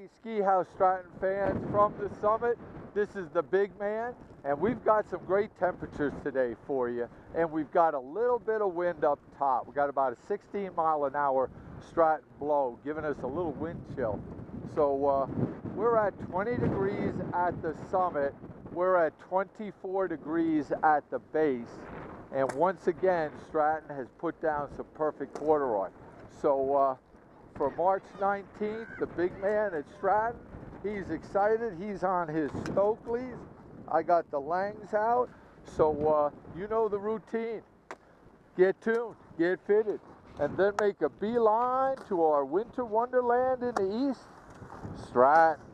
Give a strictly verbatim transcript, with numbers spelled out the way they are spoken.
Ski House Stratton fans, from the summit. This is the big man, and we've got some great temperatures today for you, and we've got a little bit of wind up top. We've got about a sixteen mile an hour Stratton blow, giving us a little wind chill. So uh, we're at twenty degrees at the summit. We're at twenty-four degrees at the base, and once again, Stratton has put down some perfect corduroy. So uh, for March nineteenth, the big man at Stratton, he's excited. He's on his Stokelys. I got the Langs out. So uh, you know the routine. Get tuned, get fitted, and then make a beeline to our winter wonderland in the east, Stratton.